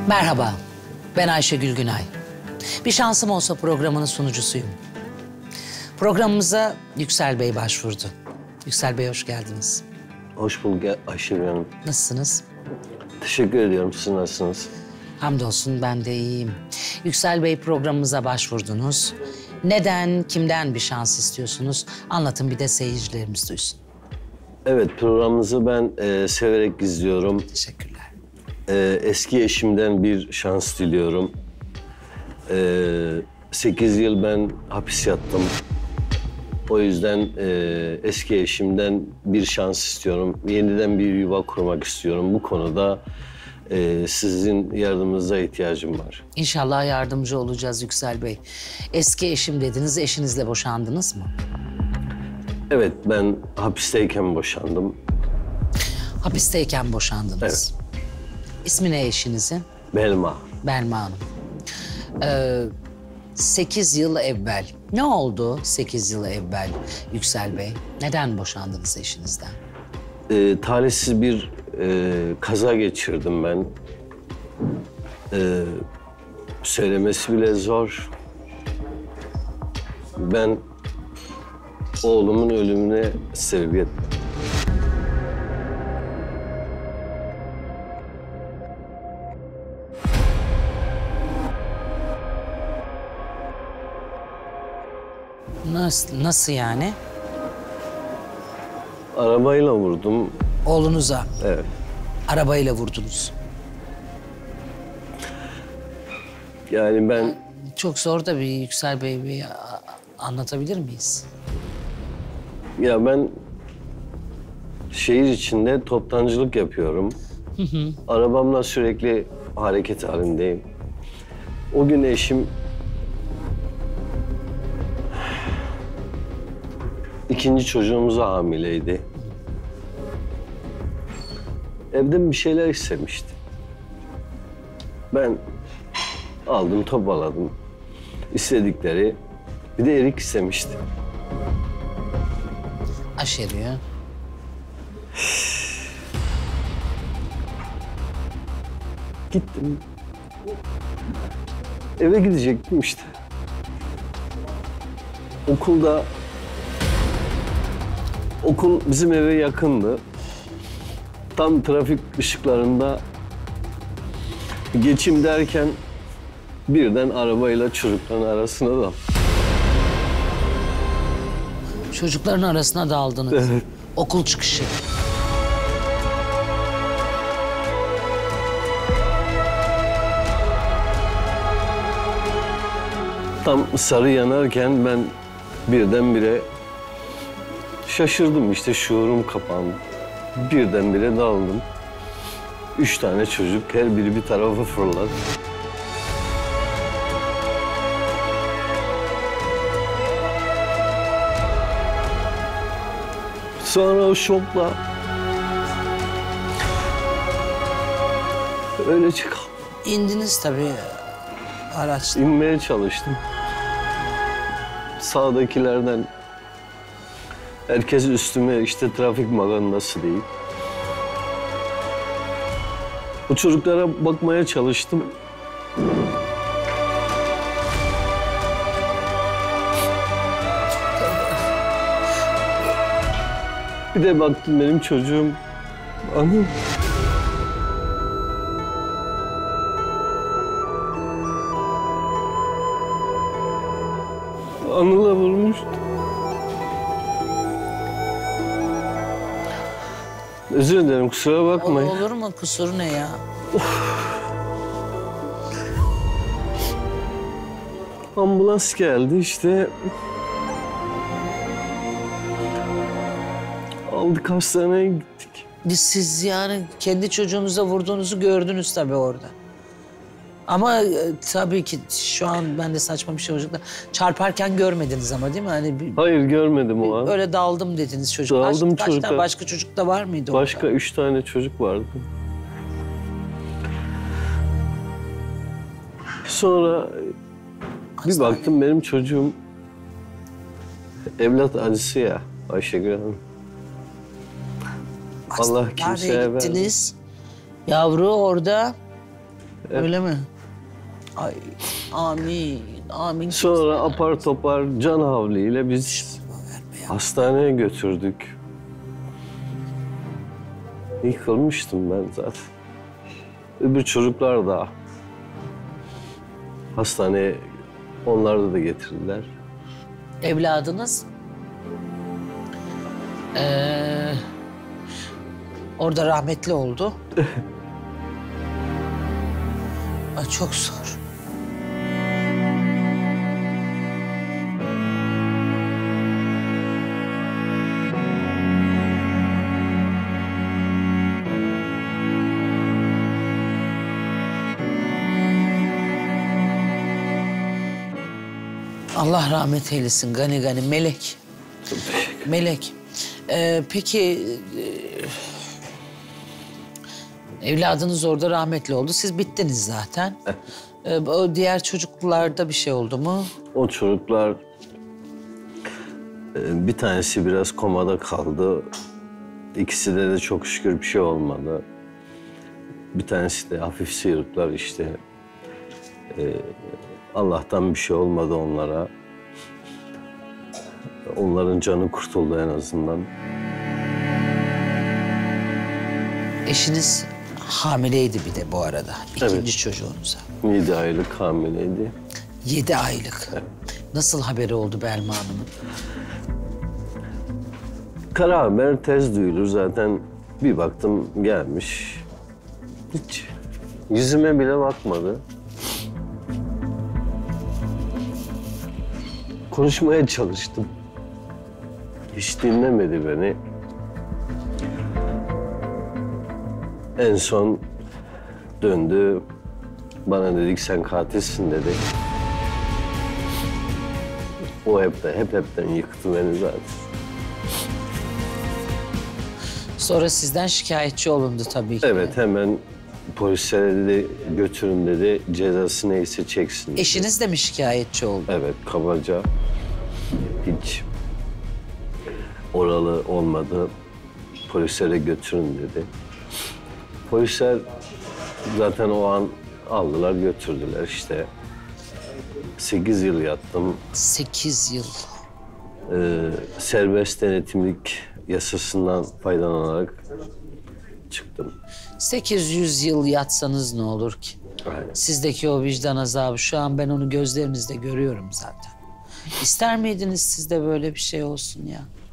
Merhaba, ben Ayşegül Günay. Bir şansım olsa programının sunucusuyum. Programımıza Yüksel Bey başvurdu. Yüksel Bey hoş geldiniz. Hoş bulduk Ayşegül Hanım. Nasılsınız? Teşekkür ediyorum. Siz nasılsınız? Hamdolsun ben de iyiyim. Yüksel Bey programımıza başvurdunuz. Neden, kimden bir şans istiyorsunuz? Anlatın bir de seyircilerimiz duysun. Evet, programınızı ben severek izliyorum. Teşekkürler. Eski eşimden bir şans diliyorum. 8 yıl ben hapis yattım. O yüzden eski eşimden bir şans istiyorum. Yeniden bir yuva kurmak istiyorum. Bu konuda sizin yardımınıza ihtiyacım var. İnşallah yardımcı olacağız Yüksel Bey. Eski eşim dediniz, eşinizle boşandınız mı? Evet, ben hapisteyken boşandım. Hapisteyken boşandınız. Evet. İsmi ne eşinizin? Belma. Belma Hanım. 8 yıl evvel. Ne oldu 8 yıl evvel Yüksel Bey? Neden boşandınız eşinizden? Talihsiz bir kaza geçirdim ben. Söylemesi bile zor. Ben oğlumun ölümüne sebebiyet. Nasıl yani? Arabayla vurdum. Oğlunuza Evet. arabayla vurdunuz. Yani ben Çok zor da bir Yüksel Bey, bir anlatabilir miyiz? ben şehir içinde toptancılık yapıyorum. Arabamla sürekli hareket halindeyim. O gün eşim ikinci çocuğumuza hamileydi. Evden bir şeyler istemişti. Ben aldım, topaladım. İstedikleri, bir de erik istemişti. Aşeriyor. Gittim. Eve gidecektim işte. Okul bizim eve yakındı. Tam trafik ışıklarında geçeyim derken birden arabayla çocukların arasına daldım. Çocukların arasına daldınız. Evet. Okul çıkışı. Tam sarı yanarken ben birdenbire şaşırdım, işte şuurum kapandı. Birdenbire daldım. 3 tane çocuk, her biri bir tarafa fırladı. Sonra o şokla öylece kaldım. İndiniz tabii araçtan. İnmeye çalıştım. Sağdakilerden herkes üstüme, işte trafik magandası değil. O çocuklara bakmaya çalıştım. Bir de baktım benim çocuğum Anıl. Anıl'a vurmuş. Özür dilerim, kusura bakmayın. Olur mu? Kusur ne ya? Ambulans geldi işte. Aldık, hastaneye gittik. Siz yani kendi çocuğunuza vurduğunuzu gördünüz tabii orada. Ama tabii ki şu an ben de saçma bir şey olacak da çarparken görmediniz ama değil mi? Hani Hayır, görmedim o an. öyle daldım dediniz çocuk. Daldım Kaç çocuklar. tane başka çocuk da var mıydı Başka orada? 3 tane çocuk vardı. Sonra bir baktım benim çocuğum evlat acısı ya Ayşegül Hanım. Allah kimseye Hastaneye gittiniz. Yavru orada Öyle mi? Ay amin, amin. Sonra apar topar can havliyle biz hastaneye götürdük. Yıkılmıştım ben zaten. Öbür çocuklar da hastaneye onları da getirdiler. Evladınız orada rahmetli oldu. Ay, çok zor. Allah rahmet eylesin gani gani melek. Melek. Peki evladınız orada rahmetli oldu. Siz bittiniz zaten. O diğer çocuklarda bir şey oldu mu? O çocuklar bir tanesi biraz komada kaldı. İkisinde de çok şükür bir şey olmadı. Bir tanesi de hafif sıyrıklar işte. Allah'tan bir şey olmadı onlara. Onların canı kurtuldu en azından. Eşiniz hamileydi bir de bu arada. İkinci Evet. çocuğunuza. 7 aylık hamileydi. 7 aylık. Evet. Nasıl haberi oldu Belma Hanım'ın? Kara haber tez duyulur zaten. Bir baktım gelmiş. Hiç yüzüme bile bakmadı. Konuşmaya çalıştım. Hiç dinlemedi beni. En son döndü. Bana dedik sen katilsin dedi. O hepten yıktı beni zaten. Sonra sizden şikayetçi olundu tabii ki. Evet hemen polislere dedi götürün dedi cezası neyse çeksin dedi. Eşiniz de mi şikayetçi oldu? Evet kabaca hiç oralı olmadı. Polislere götürün dedi. Polisler zaten o an aldılar götürdüler işte. 8 yıl yattım. 8 yıl. Serbest denetimlik yasasından faydalanarak çıktım. 800 yıl yatsanız ne olur ki? Aynen. Sizdeki o vicdan azabı şu an ben onu gözlerinizde görüyorum zaten. İster miydiniz sizde böyle bir şey olsun ya?